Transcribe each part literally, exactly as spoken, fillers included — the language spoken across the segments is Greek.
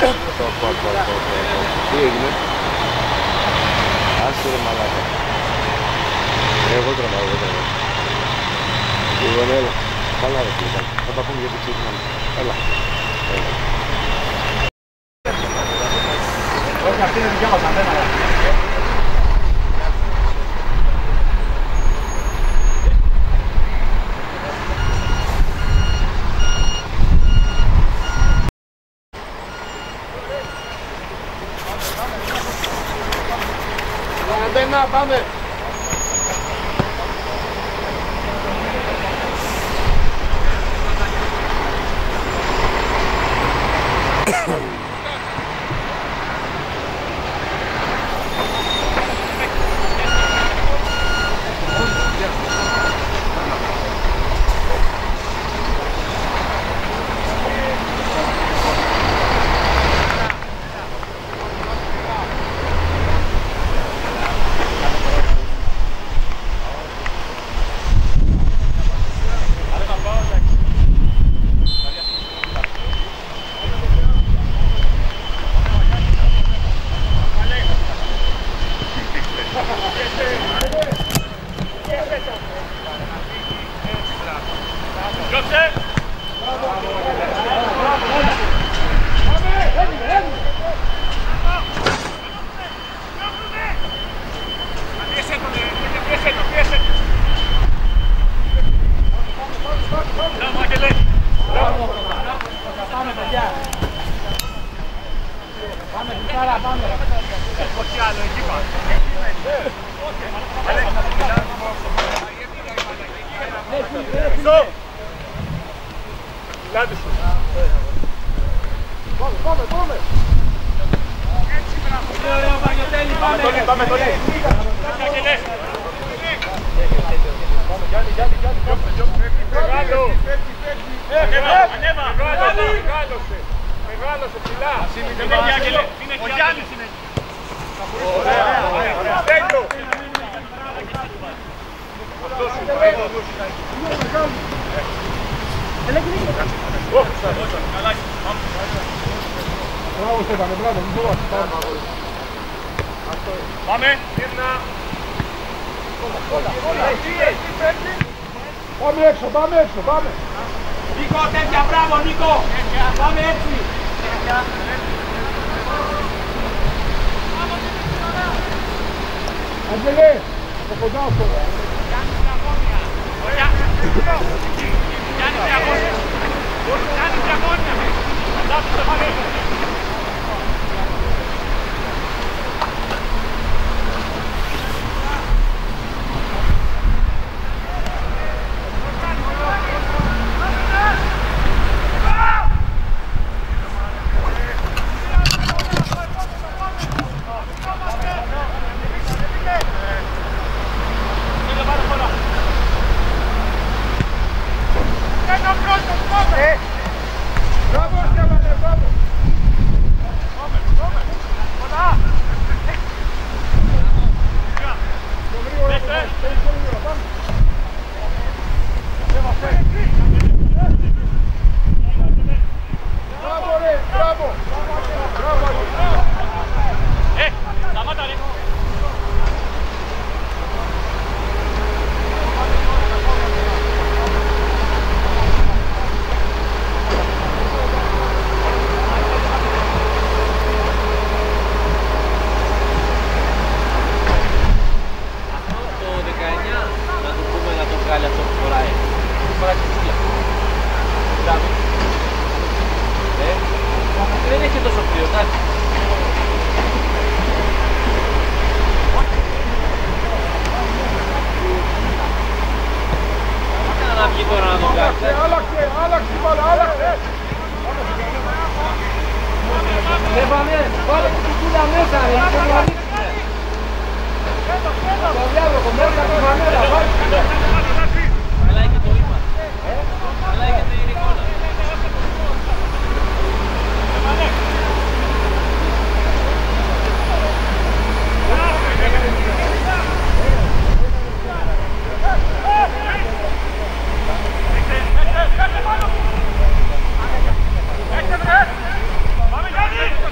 Τι έγινε? Άσε ρε μαλάκα. Εγώ τραβάω, εγώ τραβάω. Λοιπόν, έλα. Καλά ρε φίλε. Θα τα πούμε γιατί ξεκινάμε. Έλα. Έλα. Όχι, αυτή είναι δικιά μας αντένα. Αντένα, πάμε. Πάμε! Πάμε έξω, πάμε έξω, πάμε! Νίκο, τέτοια, μπράβο Νίκο! Πάμε έτσι! Αγγελέ, το κοντά αυτό! Γιάννη διαγώνια! Γιάννη διαγώνια! Γιάννη διαγώνια! Πάμε Γιάννη!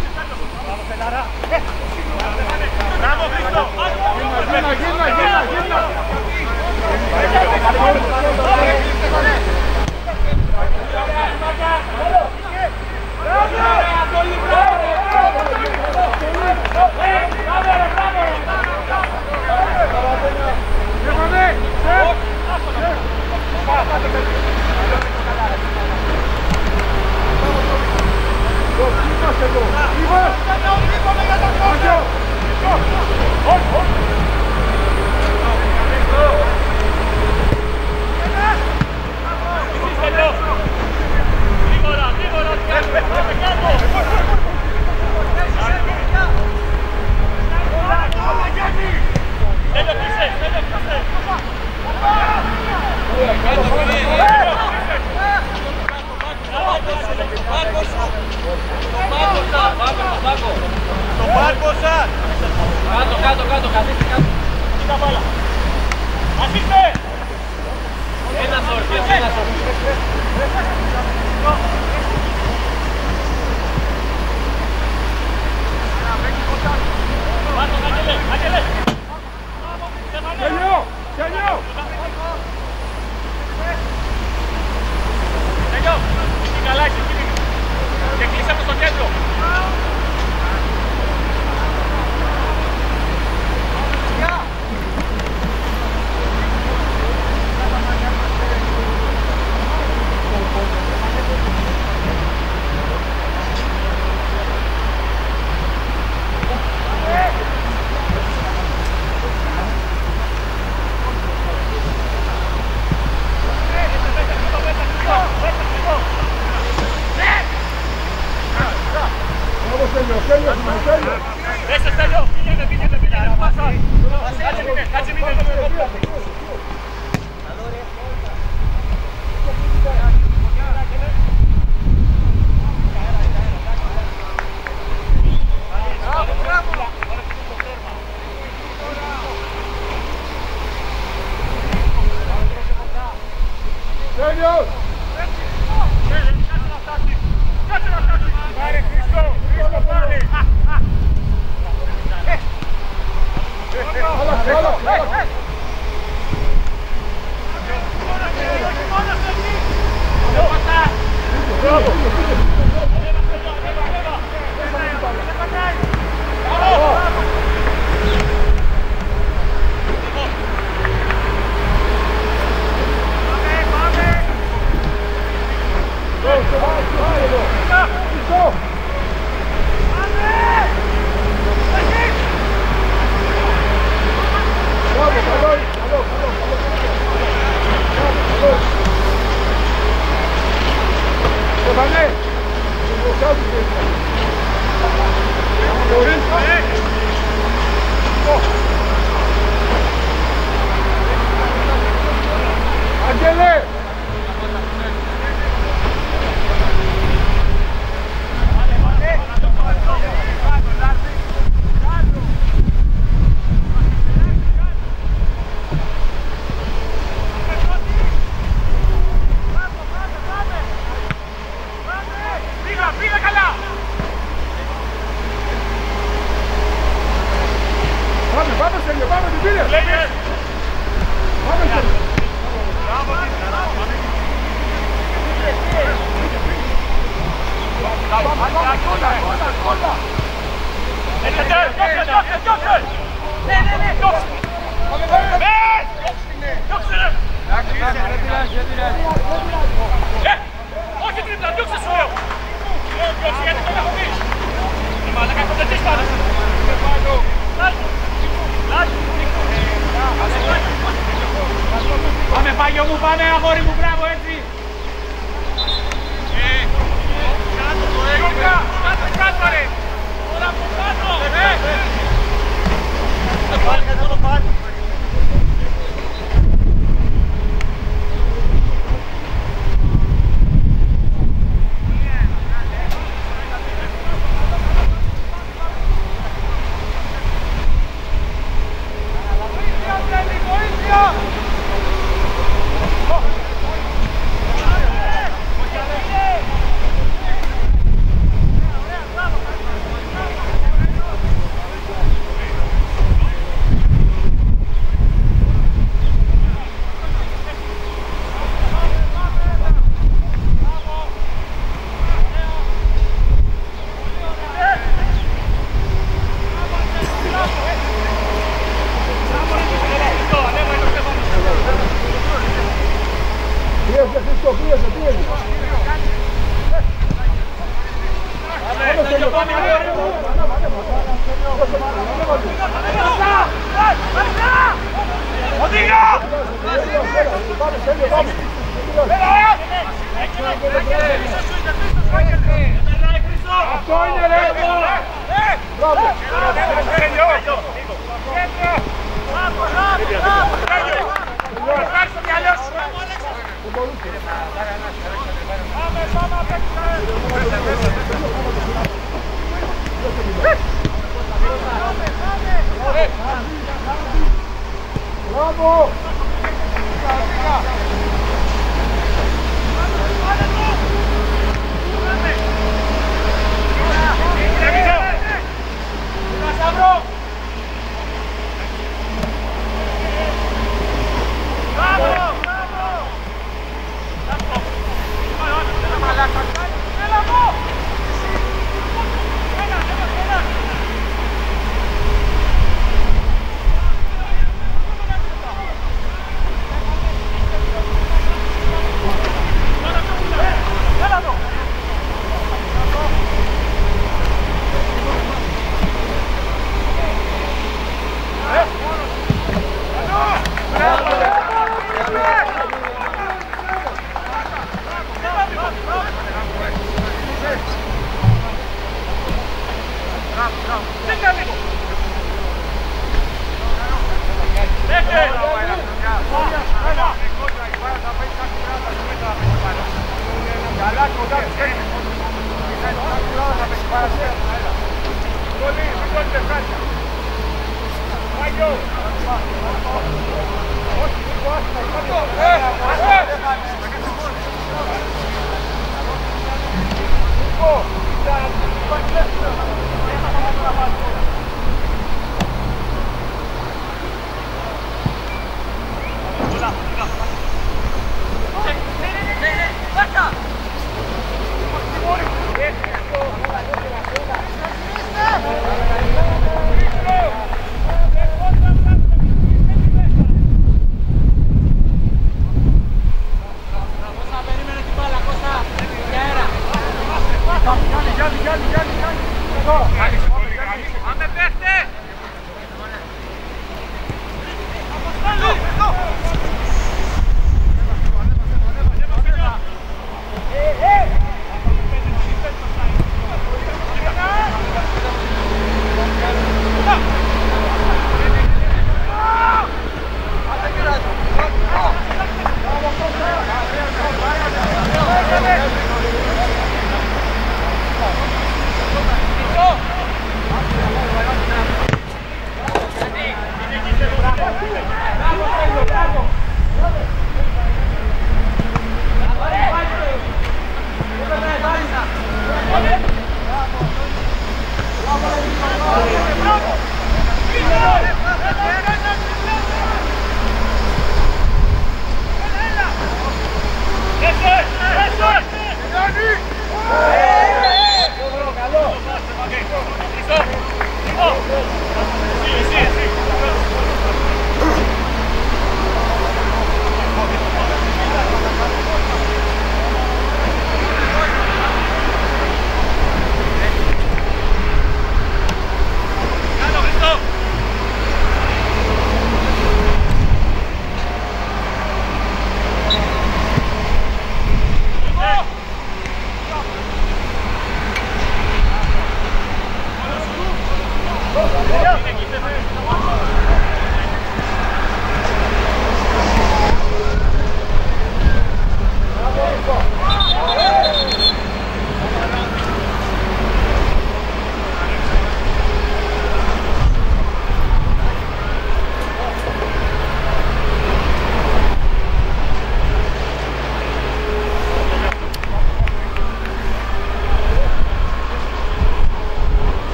Πάμε Πάγιο μου, πάμε αγόρι μου, μπράβο έτσι. Κάτω το έξι. Κάτω, κάτω ρε. Όλα από κάτω. Το πάρει, εδώ το πάρει. Αυτό είναι ρε! Μπράβο! Μπράβο! Bravo!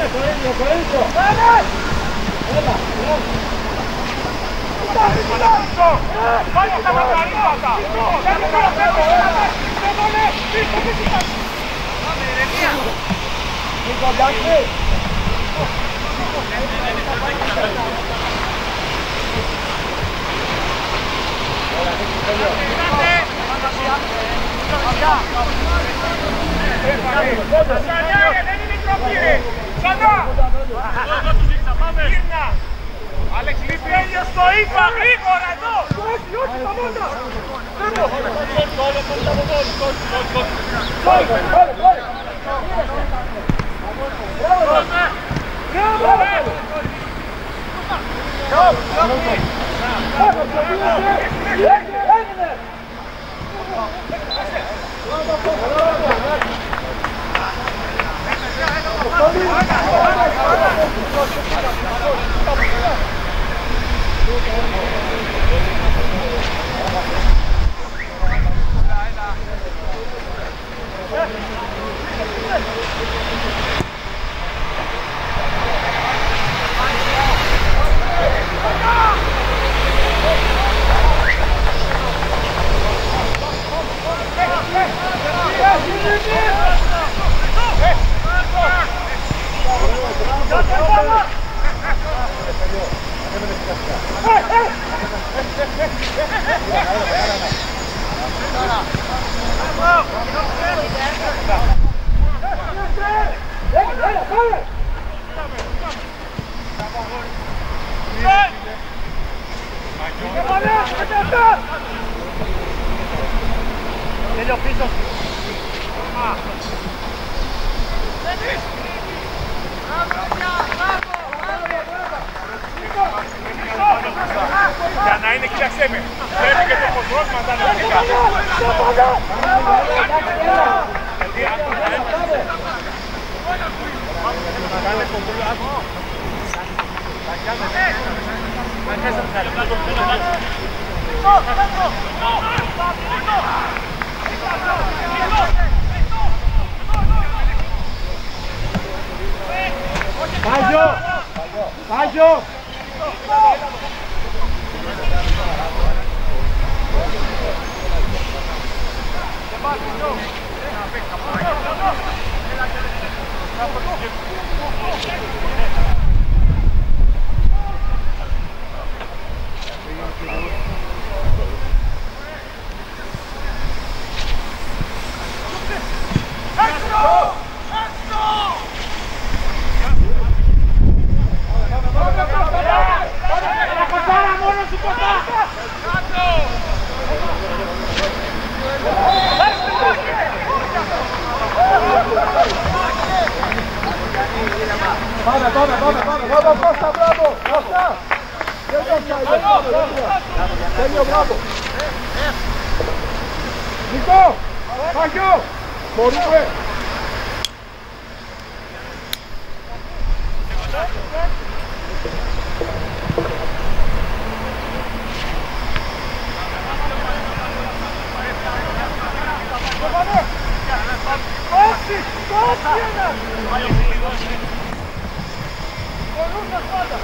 Vamos a matar esta! Άλεξ, Λιπέλιος το είπα γρήγορα εδώ! Όχι, όχι, τα μόνα! Για να είναι, κοίταξέ με, πρέπει και το χοντρός μας να είναι δικά. Γιατί αν το να έμαστε, να κάνε κοντρό, θα κάνετε, θα κάνετε, Πάγιο! Πάγιο! Πάμε, πάμε, πάμε, πάμε, μπράβο Κώστα, μπράβο, Κώστα! Δεν το φτιάχνει, τέλειο, μπράβο! Νικό, Παγιό, μπορούμε! Όχι, όχι ένα! Μπορούν πάντα!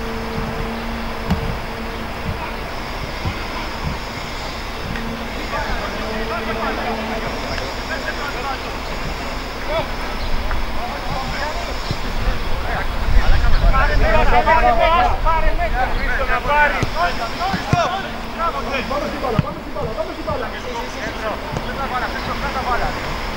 Πάρε μέσα, πάρε μέσα, πάρε μέσα! Χρήστο να πάρει! Πάμε στην μπάλα, πάμε στην μπάλα, πάμε στην μπάλα! Έξω, κάτω μπάλα, έξω, κάτω μπάλα!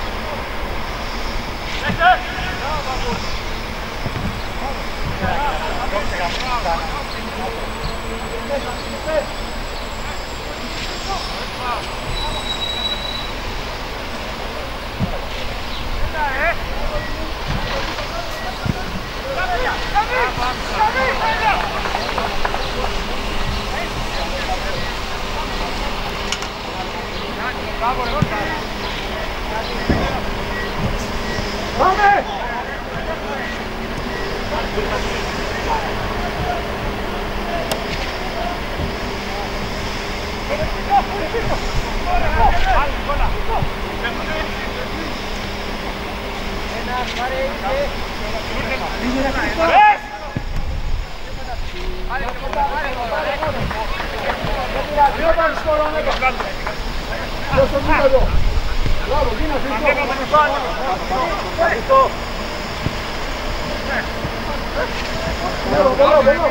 Πάμε! Ένα, πάρε, Bravo, Dina, Bello, bello, bello!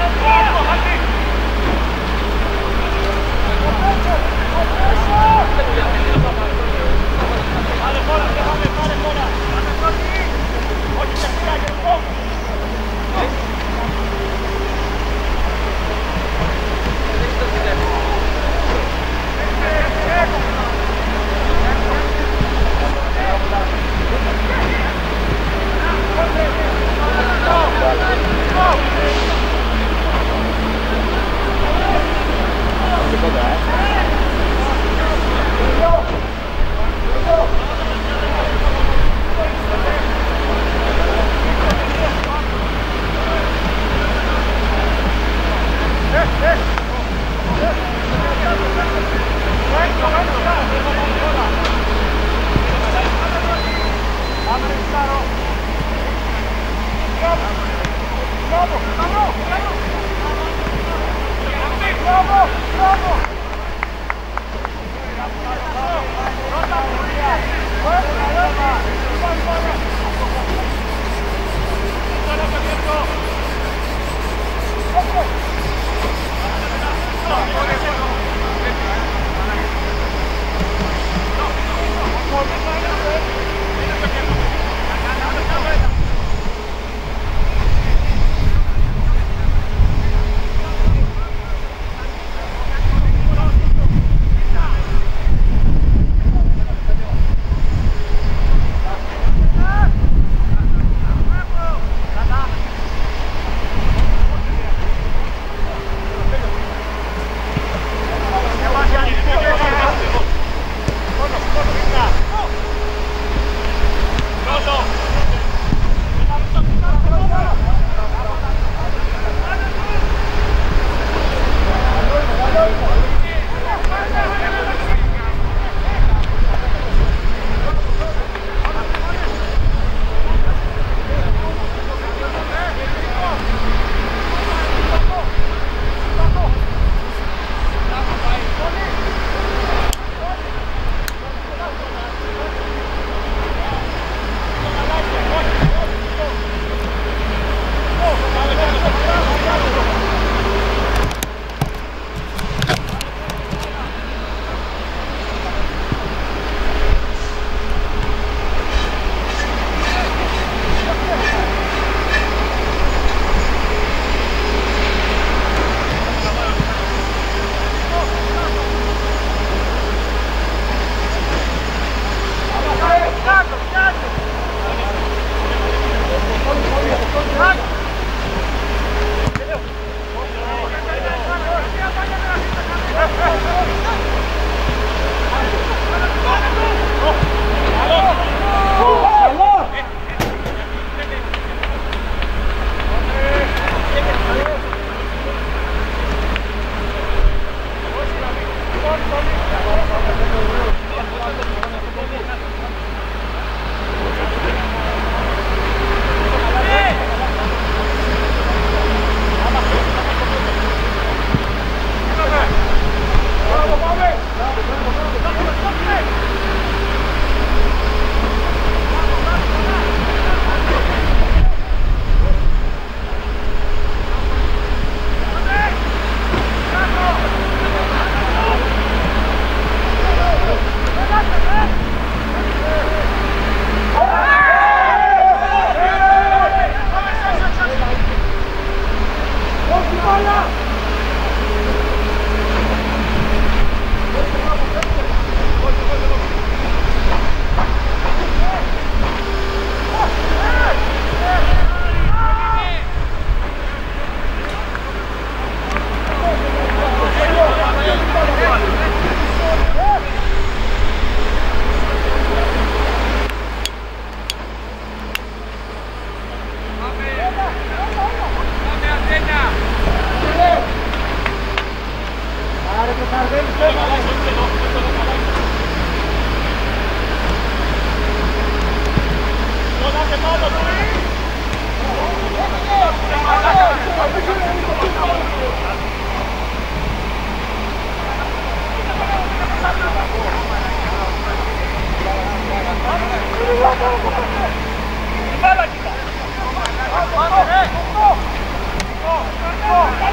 Go!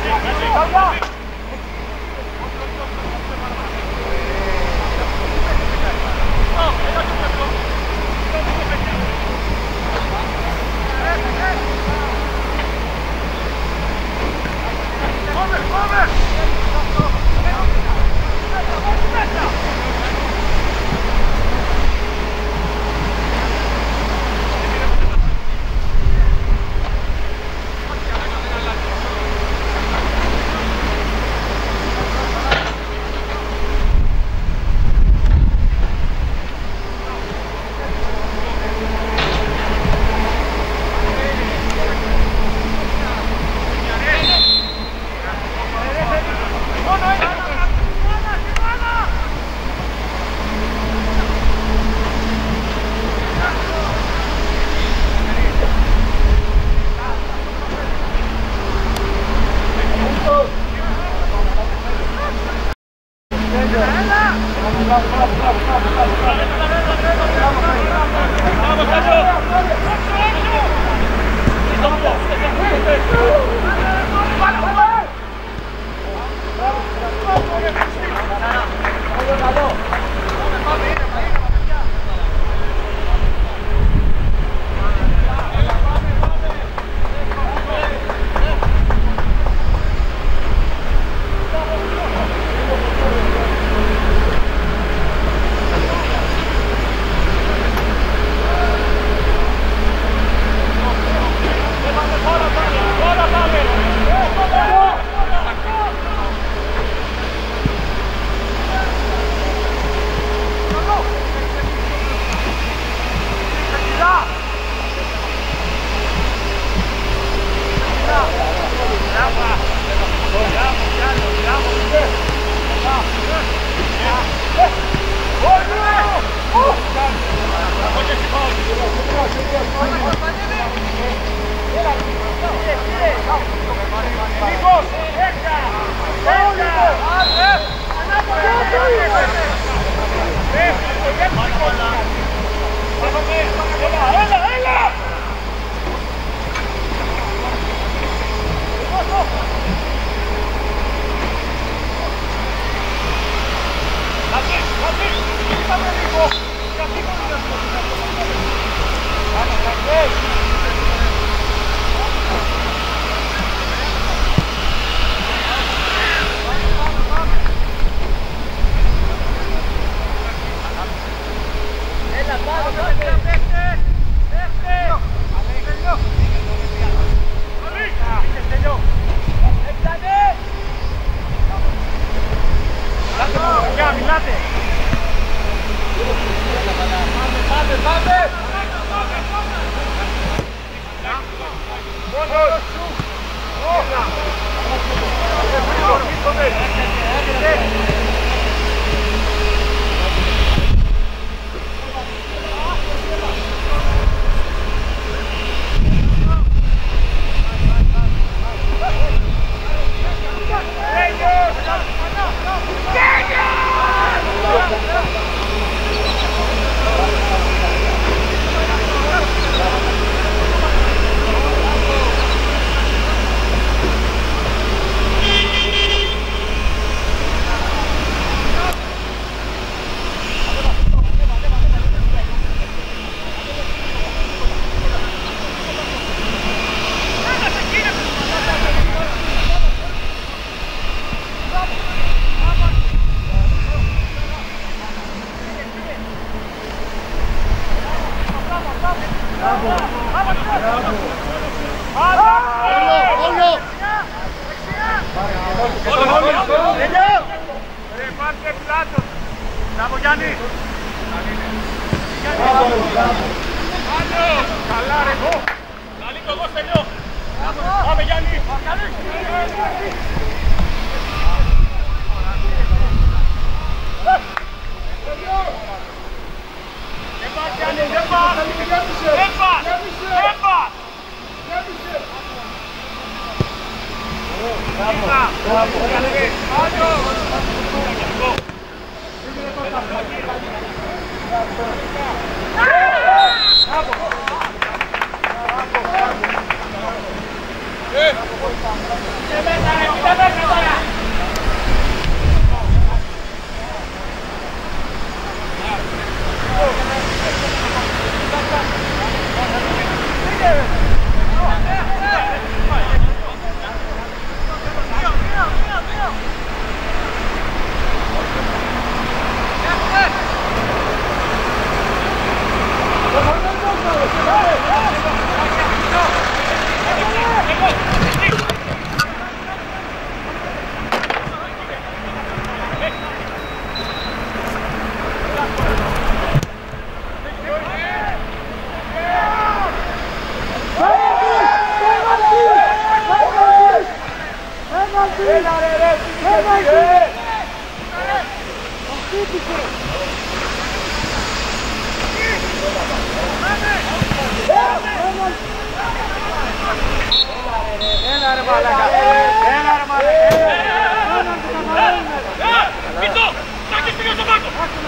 Μισό! Θα έχεις τελειώσει το μάκο!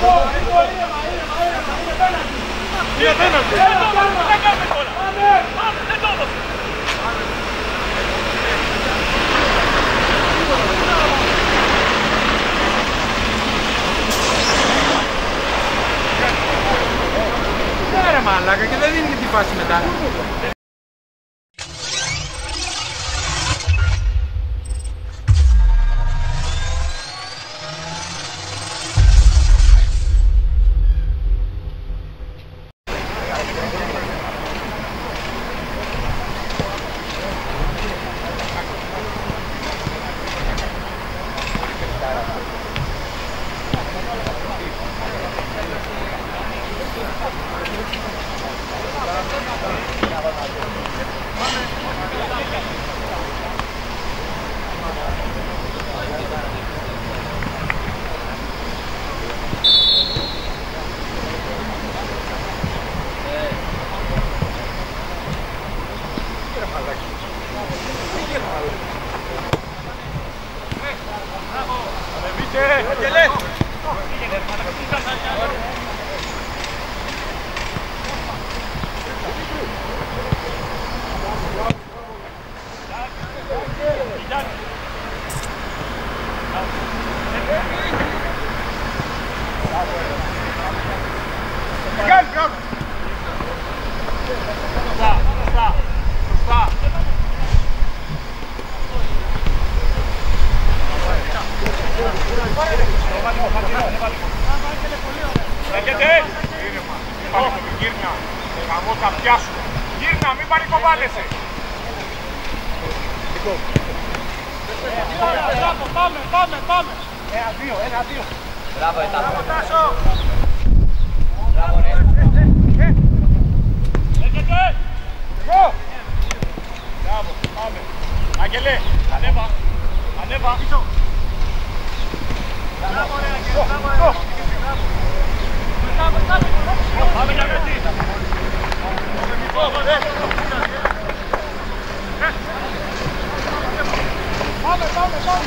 Είναι πέναλτι. Δεν κάνουμε τώρα. Πάμε, δεν το έδωσε. Ναι ρε μαλάκα και δεν δίνει και τη φάση μετά. Γύρνα, μην παρικοβάλλεσαι. Πάμε, πάμε, πάμε. Ένα, δύο, ένα, δύο. Μπράβο, Ετάπο. Μπράβο, ρε. Έρχεται. Εγώ. Μπράβο, πάμε. Αγγελέ, ανέβα. Ανέβα. Πίσω. Μπράβο, ρε, Αγγελέ. Μπράβο, ρε. Πάμε για μέση. Πάμε, πάμε, πάμε.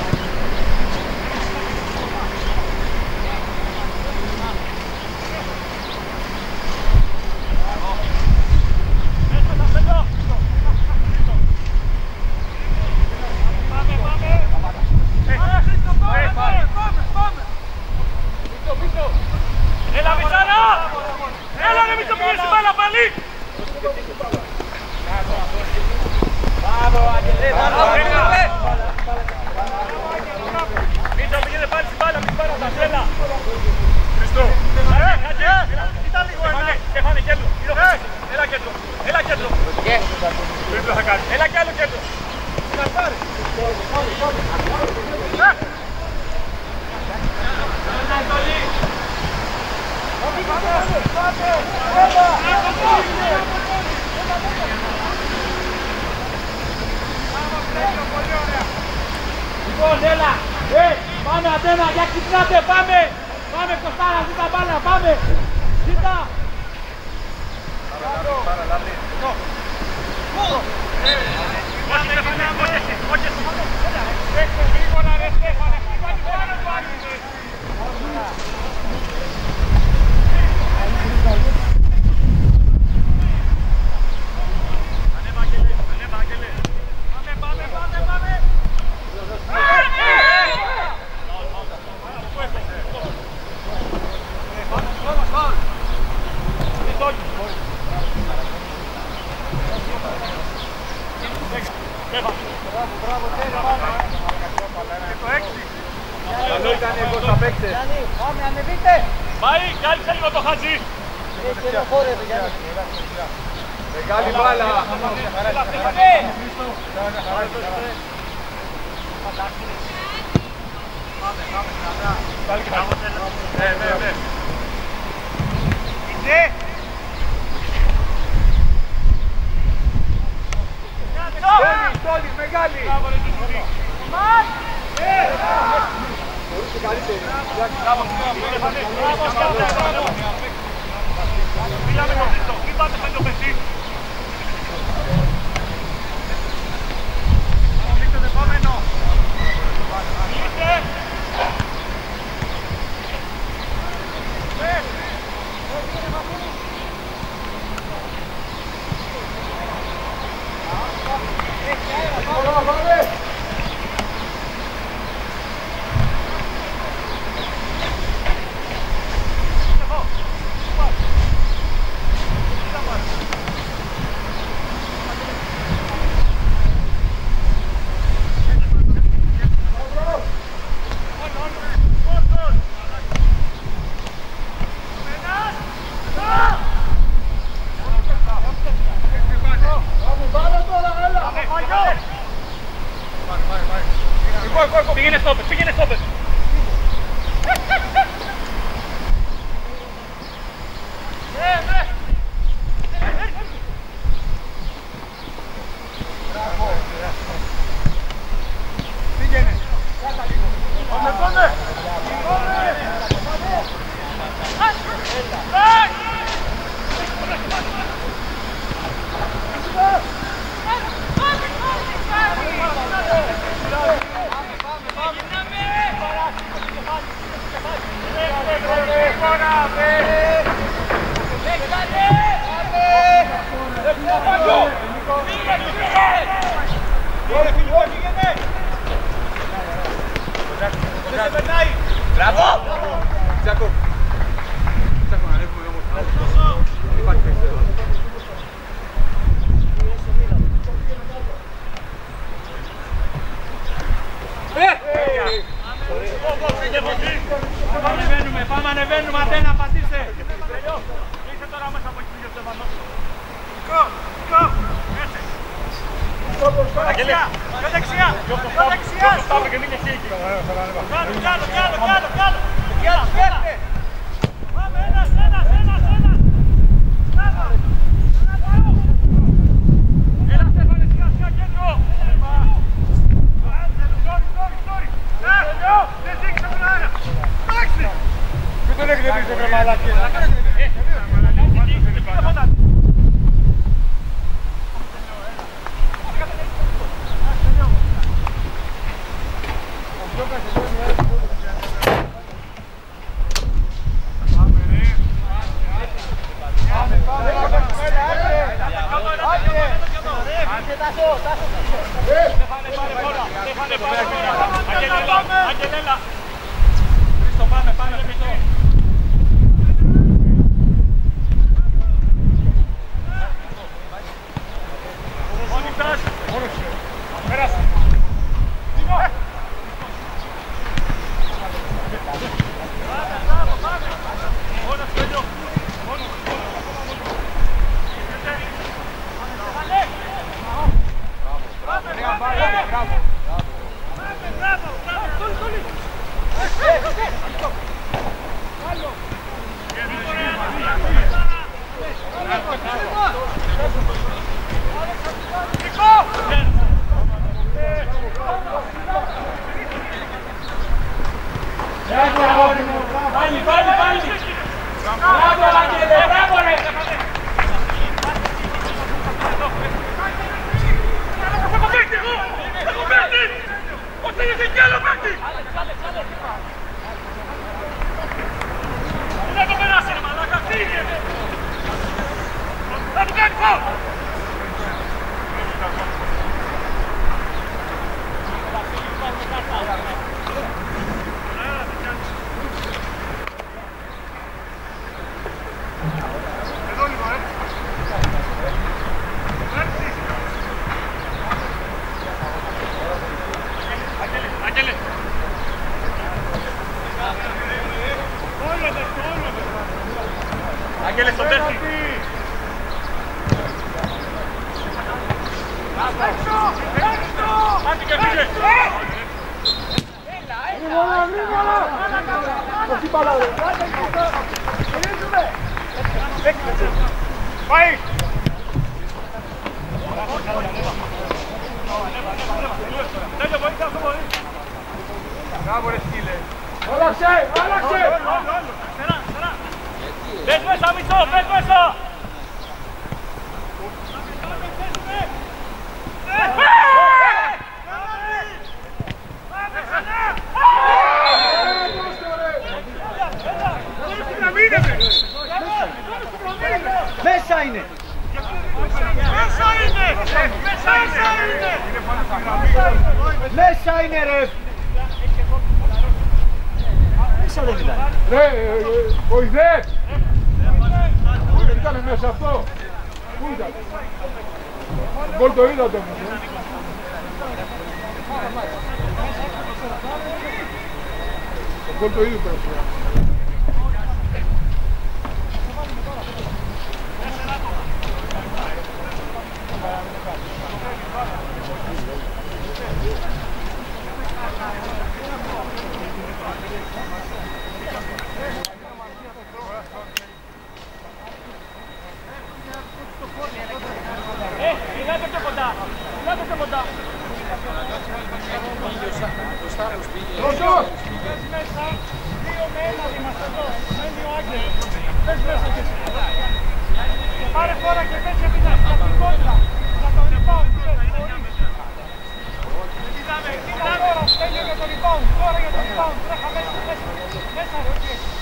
Έλα Μιτσάρα! Έλα ρε Μιτσό, πήγες την μπάλα πάλι! Μπράβο, Αγγελέ, μπράβο, Αγγελέ! Μίτσο, πήγαινε πάλι την μπάλα, μην πάρω τα τρέλα! Χριστό! Κοίτα λίγο ένα! Στέφανε κέντρο! Έλα κέντρο! Έλα κέντρο! Έλα κι άλλο κέντρο! Λοιπόν, έλα! Ε, πάμε Αντένα, για ξυπνάτε, πάμε! Πάμε Κωστάρα, ζήτα μπάλα, πάμε! Ζήτα! Πάρε, λάβρι! Όχι Στέφανε, όχι εσύ, όχι εσύ! Έξω γρήγορα ρε Στέφανε, χτύπανε πάνω του άρχισε! Ανέβα Αγγελέ, ανέβα Αγγελέ! Πάμε, πάμε, πάμε, πάμε! Καλό ήταν εγώ στα παίκτες. Πάμε, ανεβείτε! Πάει, κάλυψε λίγο το Χατζή! Μεγάλη μπάλα. Ναι, ναι, ναι. Είσαι! Στόλης, μεγάλη. Πήγαμε το Χρήστο, μην πάτε με το παιδί. Ανοίξτε το επόμενο. Ανοίξτε. Πήγαινε στόπερ, πήγαινε στόπερ. Πήγαινε. Πάμε, πάμε. Μπράβο! Τσάκο. Τσάκο να ανέβουμε όμως. Δεν υπάρχει περισσότερο. Πάμε ανεβαίνουμε, πάμε ανεβαίνουμε, Αντένα, πατήστε. Είσαι τώρα μέσα από εκεί για το βανό. Κο, κο, έτσι. Αγγέλη, πιο δεξιά, πιο δεξιά. Πάμε και μην εσύ εκεί. Κάτω, κάτω, κάτω, κάτω, κάτω. Πάμε, ένας, ένας, ένας, ένας. Μπράβο. Έλα, Στέφανε, σιγά, σιγά, κέντρο. Sorry, sorry, sorry. Δεν ζήγησε τον αέρα. Εντάξει. Μην τον εκδεδείς τον μαλάκι. Αγγελέλα. Χρήστο, πάμε, πάμε, Χρήστο. Μόνοι φτάσει. Πέρασε. Μόνο στο γιο. Μόνο στο γιο. Μπράβο, μπράβο, στόλι, στόλι. Πάλι, πάλι, πάλι. Μπράβο, Άγγελε, μπράβο, ρε. Έχω παίκτη εγώ! Έχω παίκτη! Ο Τέλειος έχει άλλο παίκτη! Δεν το περάσει ρε μαλάκα, τι είναι! Θα του κάνει φάουλ! Εδώ λίγο, ε! Άγγελε! Άγγελε, στον τέρτη! Άντε και φύγε! Γρήγορα, γρήγορα! Όχι μπαλά, ρε! Γυρίζουμε! Πάει! Τέλειο, βοήθεια αυτό μπορεί! Μπράβο ρε σκύλε! Άλλαξε! Άλλαξε! Στερά, στερά! Πες μέσα, Μητσό, πες μέσα! Μέσα είναι! Μέσα είναι! Μέσα είναι! Μέσα είναι ρε! Μέσα δεν ήταν. Ρε, βοηθέ! Ήταν μέσα αυτό. Πού ήταν? Γκολ το είδατε όμως. Γκολ το είδατε όμως. Δώσω! Δύο με ένα είμαστε εδώ. Μένει ο Άγγελος. Πες μέσα και εσύ. Πάρε φορά και πες για την κόντρα. Για τον rebound. Τώρα τέλειο για τον rebound. Τώρα για τον rebound. Τρέχα μέσα. Μέσα ρε.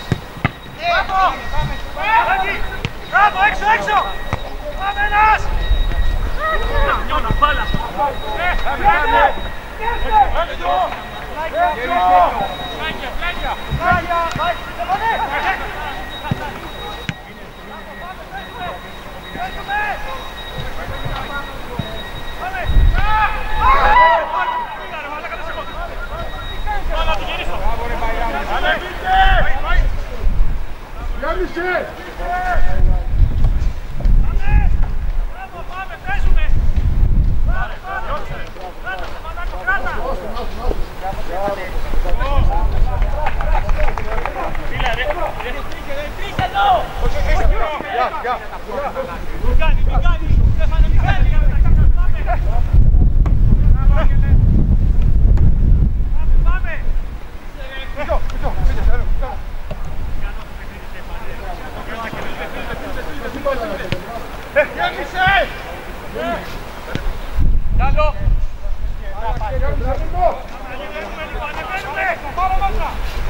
Μπράβο, έξω, έξω! Πάμε ένας! Νιώνα, μπάλα! Πλάγια, πλάγια! Πλάγια! Γάμισε! Μπράβο, πάμε, παίζουμε! Κράτα, Μανάκο, κράτα! Τρεις εδώ! Γεια, γεια! Μην κάνει, μην κάνει! Στέφανε, μην κάνει! Πάμε! Πάμε! Πίσω, πίσω, πίσω, θέλω, θέλω. Γέμισε! Καλό! Ανεβαίνουμε λίγο, ανεβαίνουμε! Πάρω μέσα!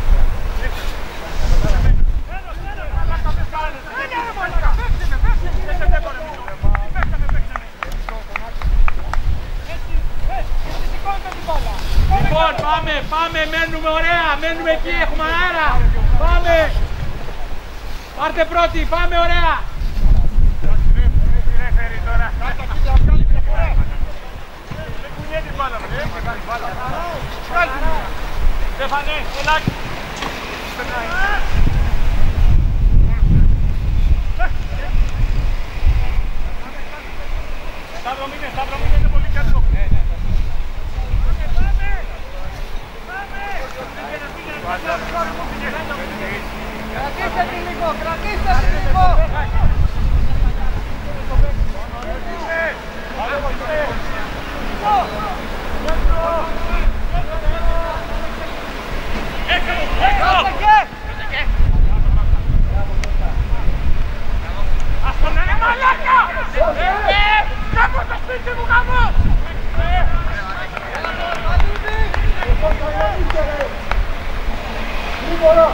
Ένος, ένος! Πέξτε με, πέξτε με! Πέξτε με, πέξτε με! Έτσι, έτσι σηκώνετε την μπάλα! Λοιπόν, πάμε, πάμε, μένουμε ωραία! Μένουμε εκεί, έχουμε αέρα! Πάμε! Πάρτε πρώτη, πάμε ωραία! Στέφανε, έλα! Σταύρο μείνε, Σταύρο μείνε, είναι πολύ κάτω. Πάμε, πάμε! Κρατήστε τη λίγο, κρατήστε τη λίγο! Ας τον είναι μαλάκα! Κάπου το σπίτι μου γαμώ! Γρήγορα!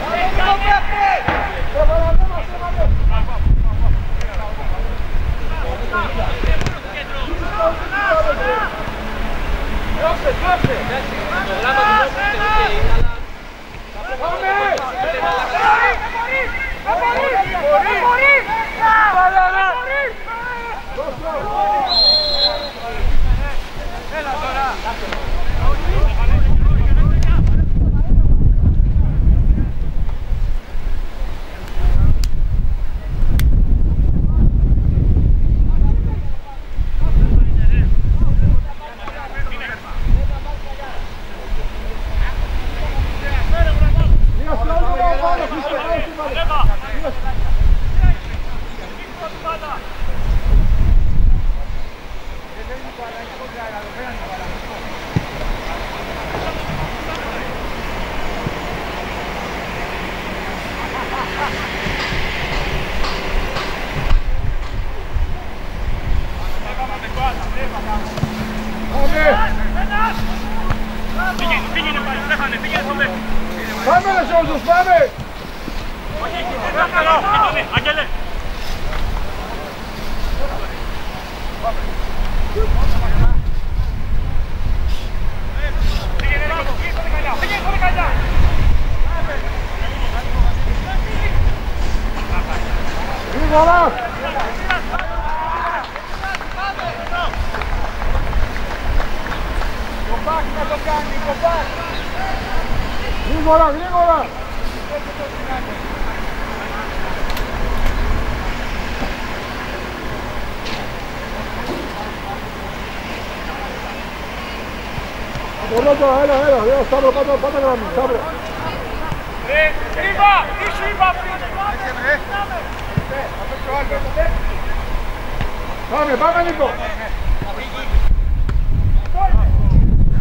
Διώξε, διώξε! Έλα τώρα! Πήγαινε πάλι, Στέφανε, πήγαινε στο μέλλον. Πάμε ρε σώζους, πάμε! Άγγελε! Πήγαινε λίγο, πήγαινε στο δεκαλιά, πήγαινε στο δεκαλιά! Γρήγορα! Κομπάκ να το κάνει, κομπάκ! Γρήγορα, γρήγορα! Μπορείτε, έλα, έλα, έλα, Σταύρο, πάτε, πάτε γραμμή, Σταύρο. Ρε, κρύβα, τι σου είπα πριν! Πάμε, πάμε Νίκο!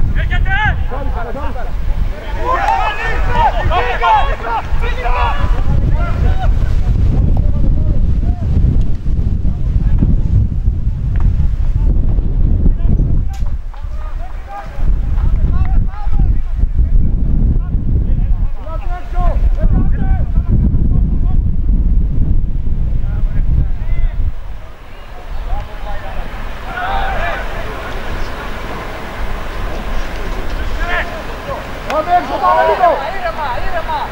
Πάμε έξω, πάμε λίγο! Ήρεμα, ήρεμα!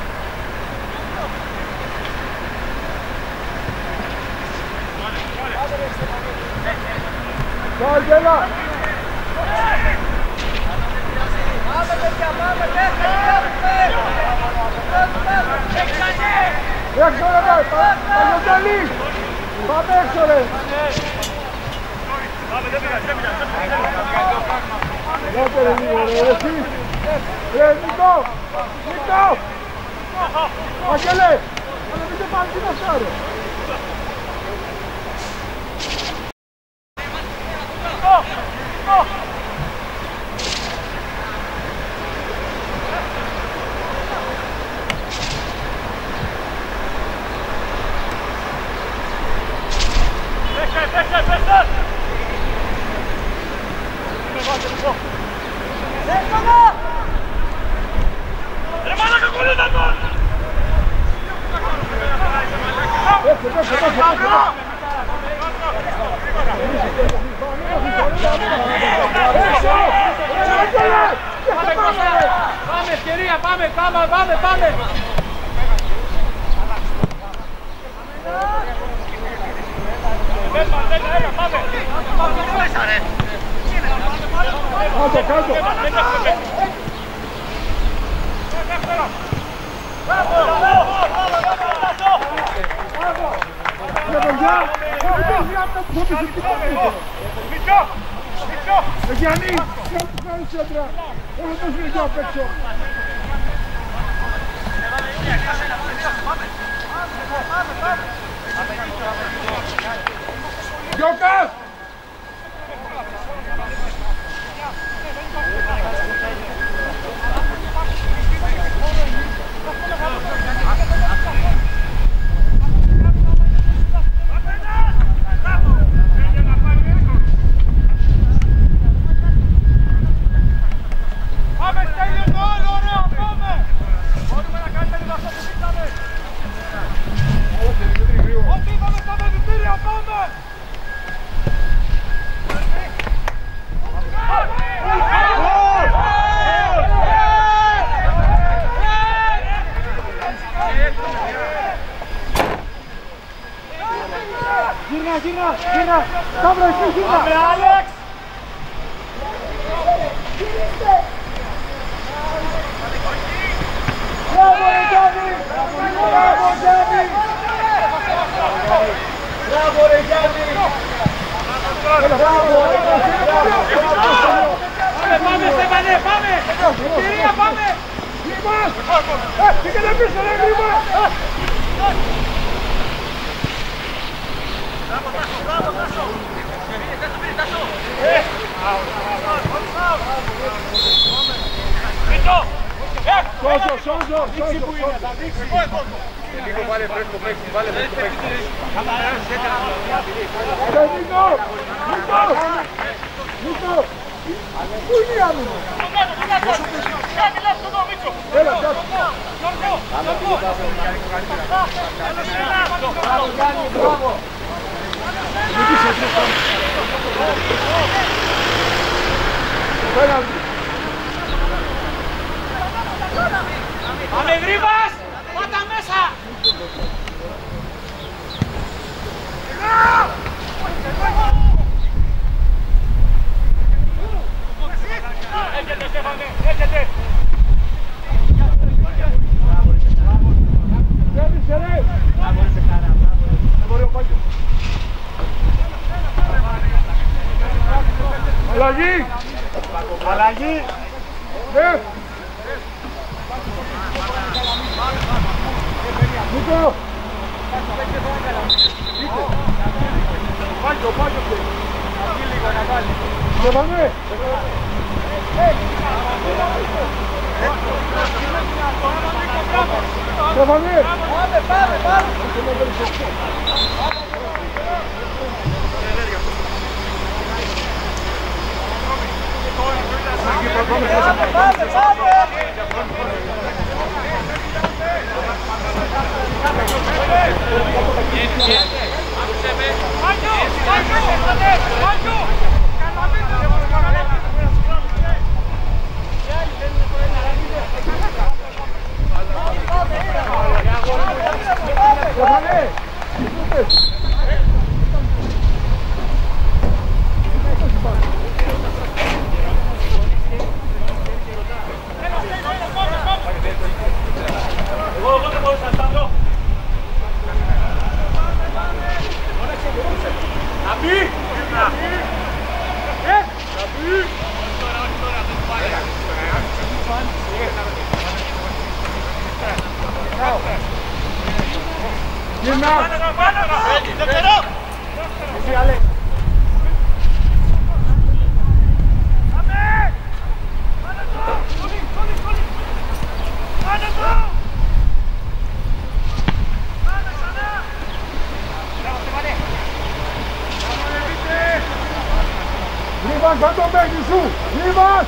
Πάμε, έλα! Πάμε παιδιά, πάμε, πέφτουμε! Έξω ρε πάει, Παγιοντέλη! Πάμε έξω ρε! Λάτε ρε λίγο ρε, ρε εσείς! Ρε Νίκο! Νίκο! Αγγέλε! Αλλά μην το πάνε την αυτά ρε! Πάμε ευκαιρία, πάμε, πάμε, πάμε, πάμε! Κάτω, κάτω! Ρε παιδιά! Ρε Γιάννη! Κάνει σέντρα! Όλο το σφυρικό απ' έξω! Γιώκας! Γύρνα, γύρνα, γύρνα! Σταύρο, εσύ γύρνα! Πάμε, Άλεξ! Μπράβο, ρε Γιάννη! Μπράβο, Γιάννη! Μπράβο, ρε Γιάννη! Μπράβο, ρε Γιάννη! Πάμε, πάμε, Στέφανε, πάμε! Κυρία, πάμε! Γρήμας! Ε, πήγαινε πίσω, ρε Γρήμας! Σώζω, σώζω, σώζω! Λίγο βάλε φρέσκο παίξι, βάλε φρέσκο παίξι. Ρε Νίκο! Νίκο! Νίκο! Πού είναι η άμυνα? Έλα, κάτω! Μπράβο! Πέναλτι! Πάμε γρήγορας! Πάτα μέσα! Έρχεται, Στέφανε, έρχεται! Γέμισε ρε! Δεν μπορεί ο Πάκης. Αλλαγή! Αλλαγή! Ναι! Νίκο! Πάκιο, Πάκιο! Στεφανέ! Στεφανέ! Πάμε, πάμε, πάμε! Πάμε, πάμε! Γυρνά! Εσύ Αλέξη! Λίβαν, κάτω το παίχνει σου! Λίβαν!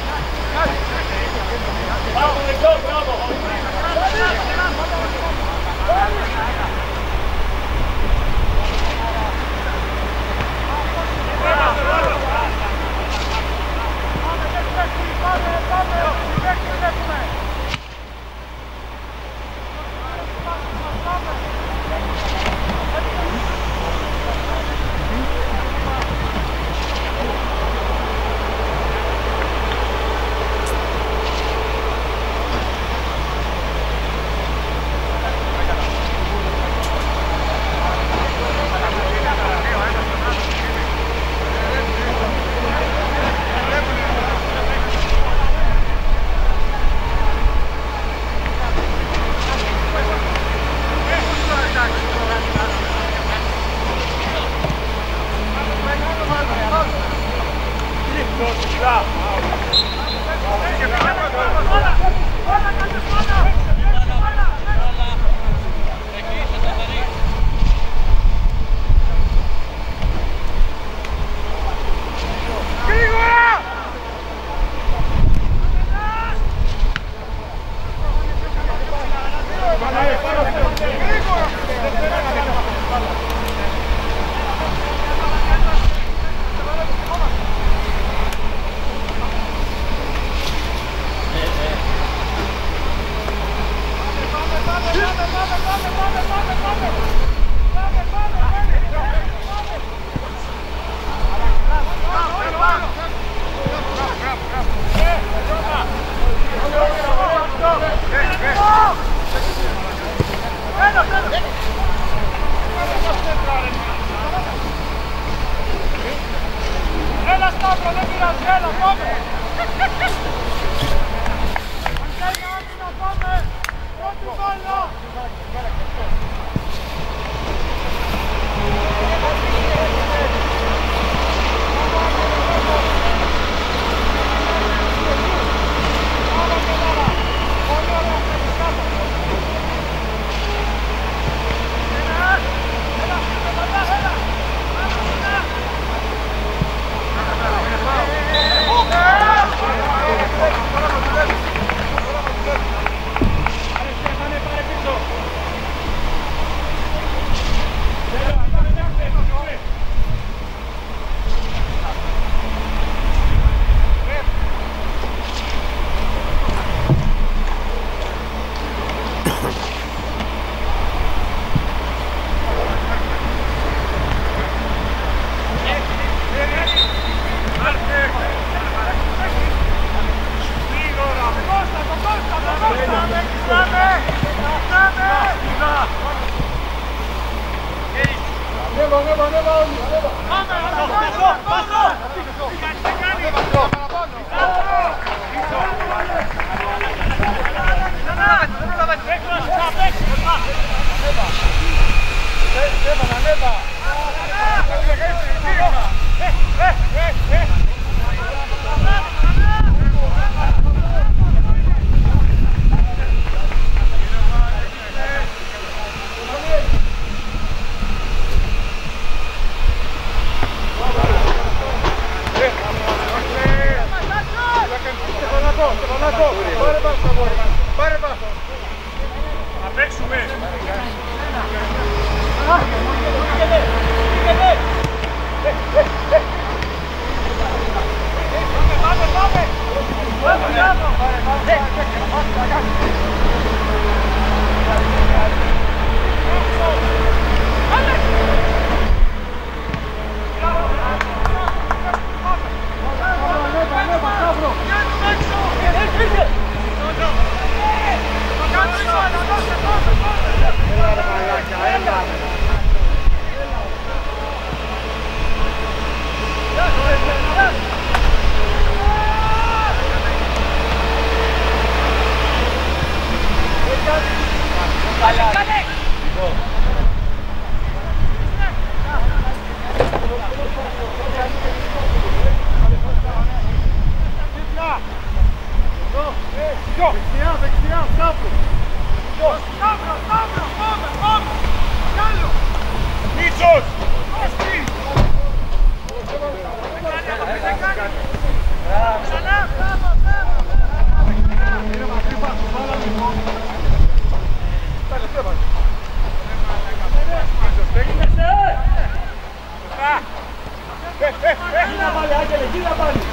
Έλα Σταύρο, δεν πειράζει, έλα, πάμε! Άμυνα, πάμε! Πρώτη μπάλα! Νίκο! Δεξιά, δεξιά, Σταύρο. Σταύρο, Σταύρο, πάμε, πάμε. Κι άλλο. Μίτσος! Κώστη. Δεν κάνει. Ξανά, μπράβο, μπράβο. Είναι μακρύ πάσο, βάλα λίγο. Στάλε, τρέβαλε. Εκεί να βάλει, Άγγελε, εκεί να βάλει.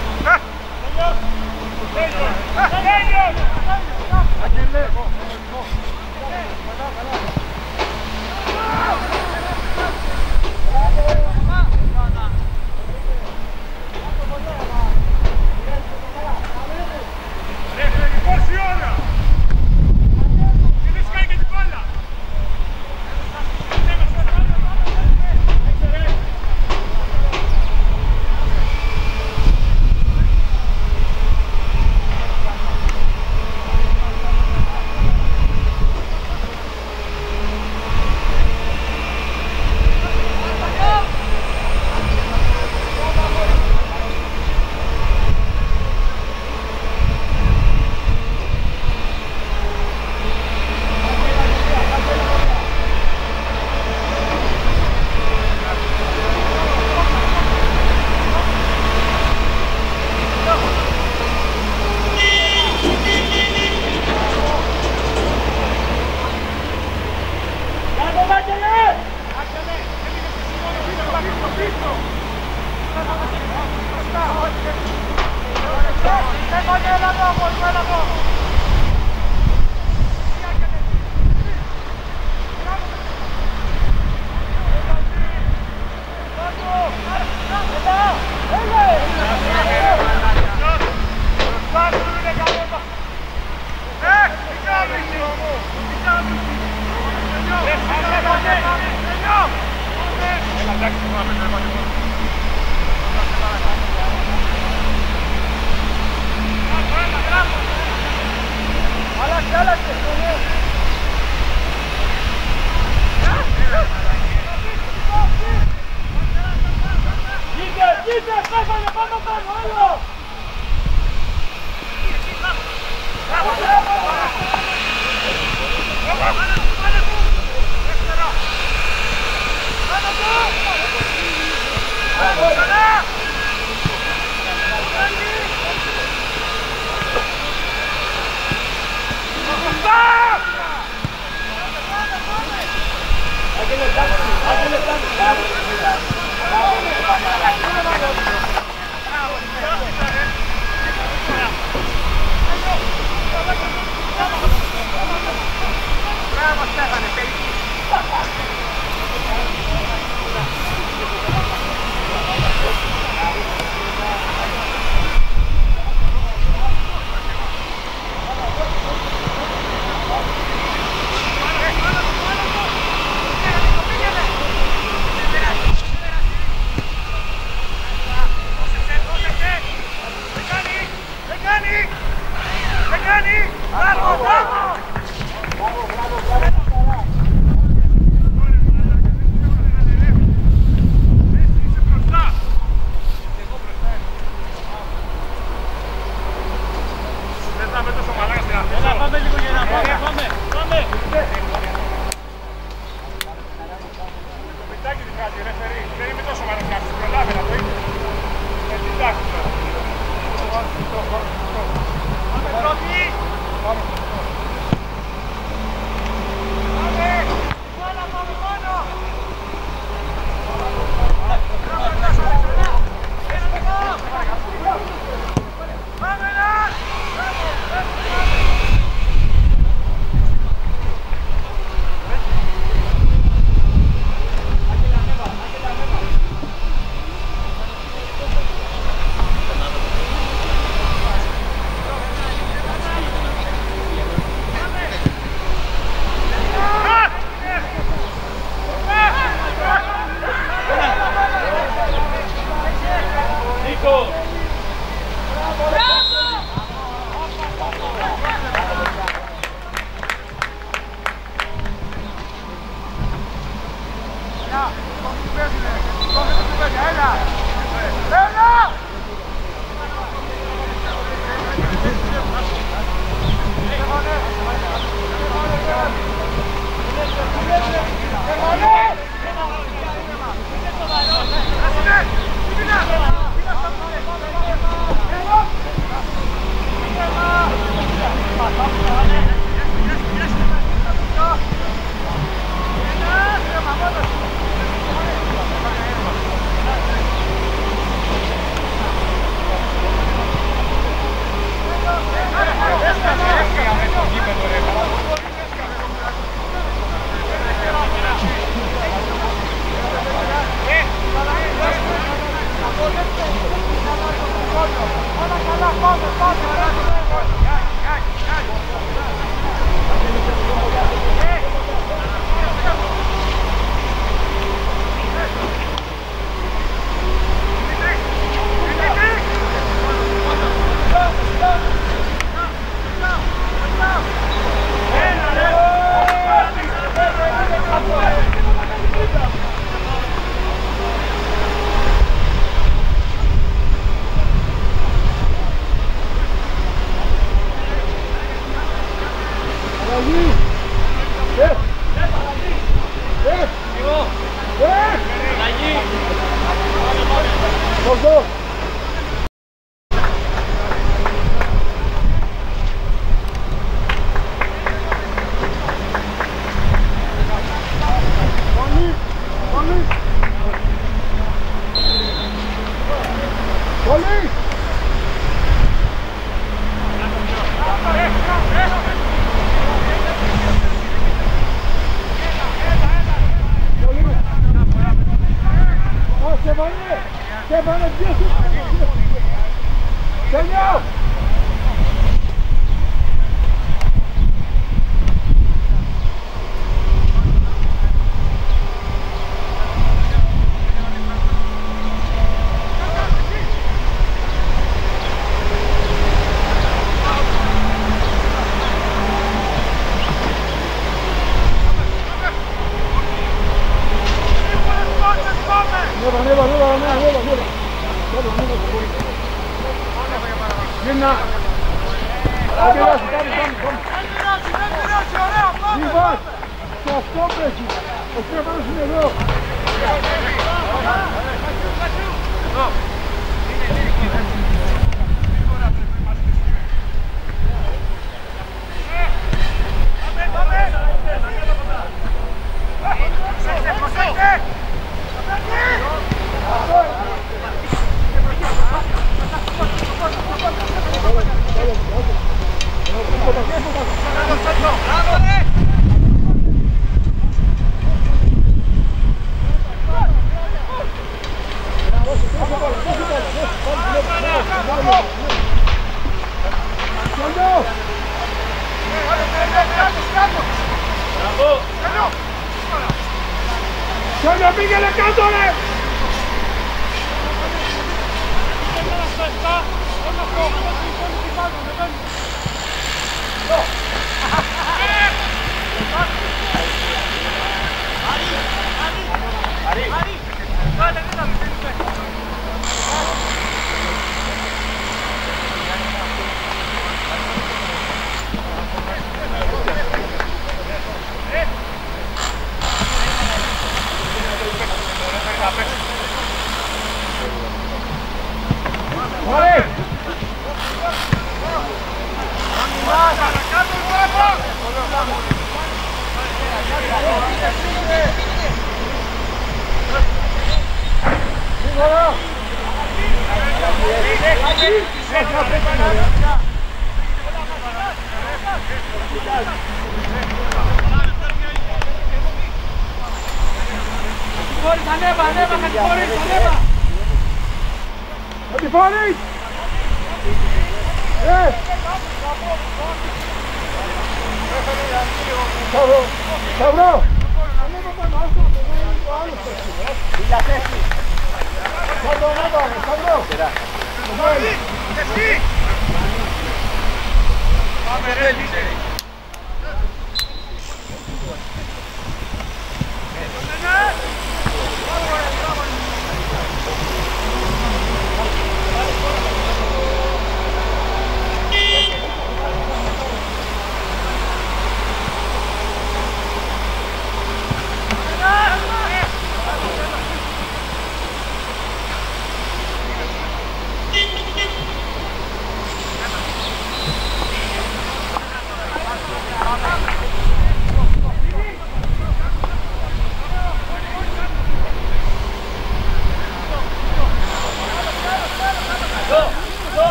Άγγελε. Πόση ώρα! Δεν σκάει και την μπάλα!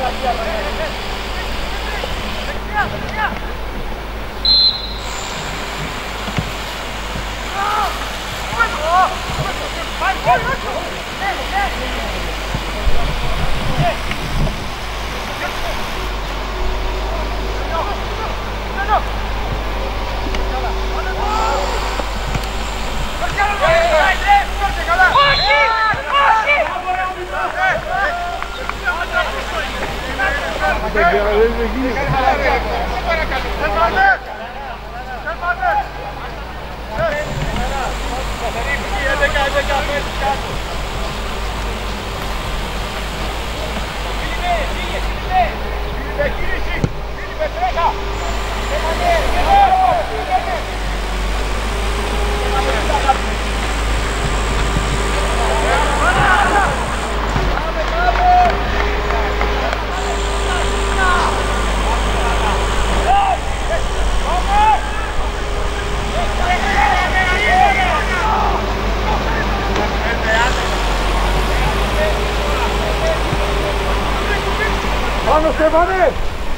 Vamos, Στέφανε!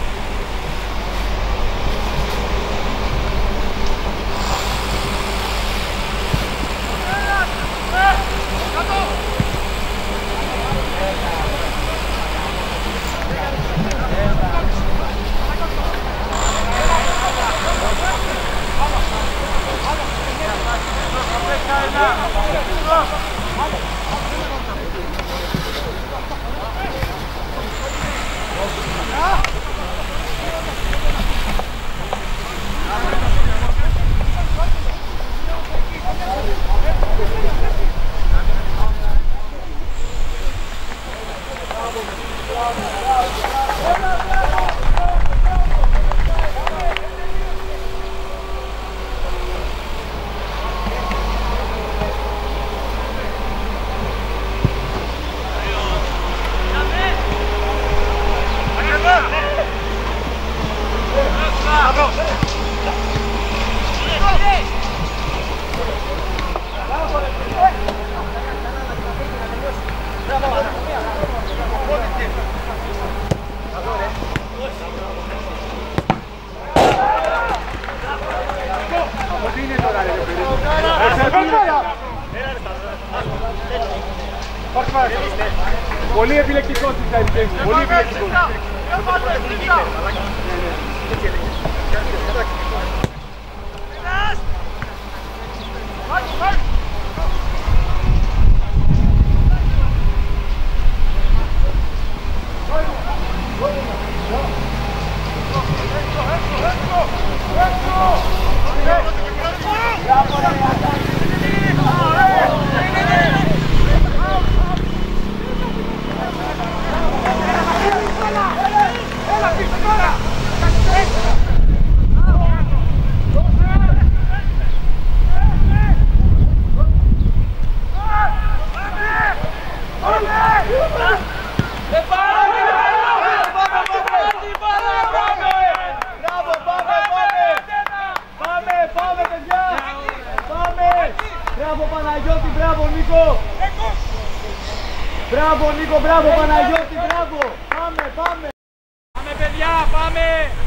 Πολύ επιλεκτικότητα, πολύ επιλεκτικότητα. Μπράβο Παναγιώτη, μπράβο Νίκο! Μπράβο Νίκο, μπράβο Παναγιώτη, μπράβο! Πάμε, πάμε! Πάμε παιδιά, πάμε!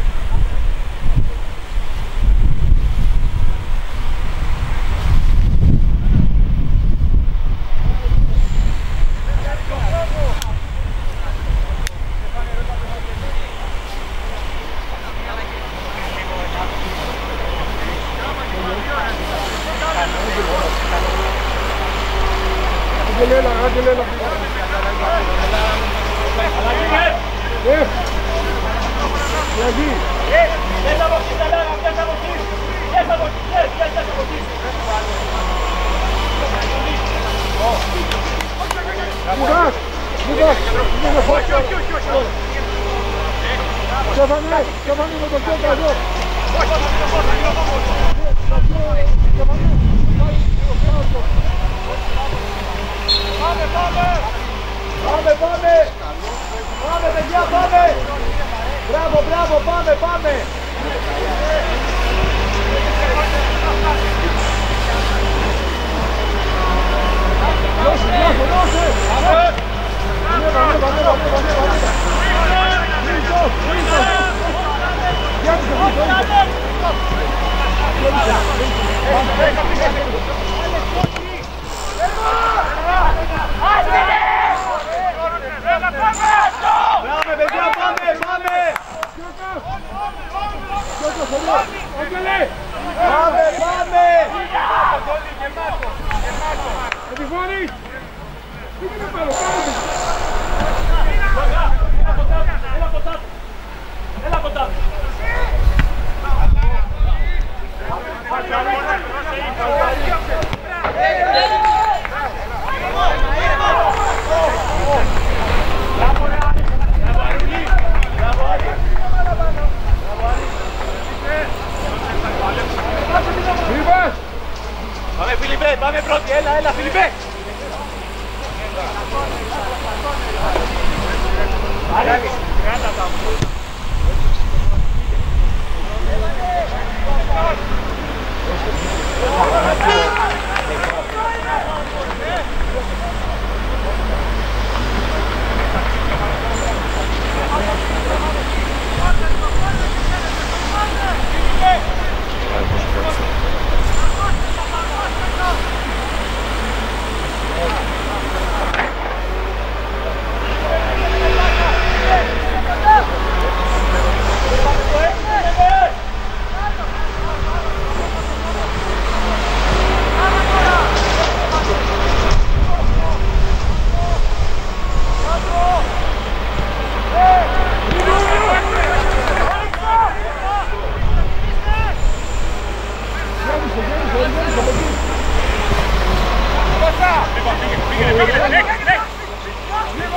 Αγγελέλα, Αγγελέλα. Ε, Λαγί. Πιέσα από εκεί, Σαλάρα, πιέσα από εκεί. Πιέσα από εκεί, πιέσα από εκεί. Μουγάς, Μουγάς, είναι φως. Στέφανε, Στέφανε με το πιο καζό. Πάμε, πάμε! Πάμε, πάμε! Πάμε, παιδιά, πάμε! Μπράβο, μπράβο, πάμε, πάμε! Δώσε, δώσε, δώσε! Ανέβα, ανέβα, ανέβα, ανέβα, ανέβα!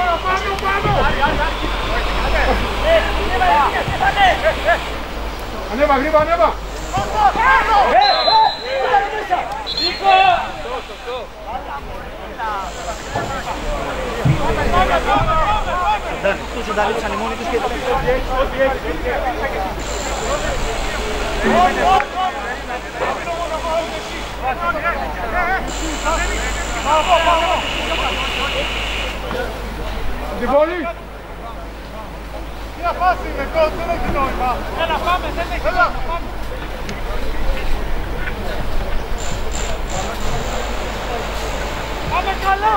πάνω, πάνω! Ανέβα, γρήγορα, ανέβα! Τους ενταλείψαν οι μόνοι τους και... Την πόλη! Μια φάση είναι κόλ, δεν έχει νόημα. Έλα πάμε, δεν έχει νόημα. Πάμε καλά!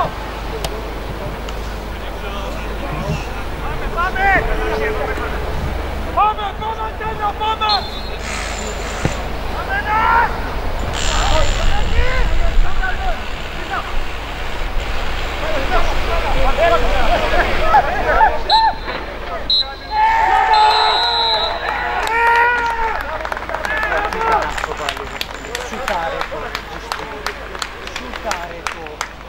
Πάμε, πάμε! Πάμε, πάμε, τέλειο, πάμε! Πάμε, ναι! Σουτάρε το, σουτάρε το.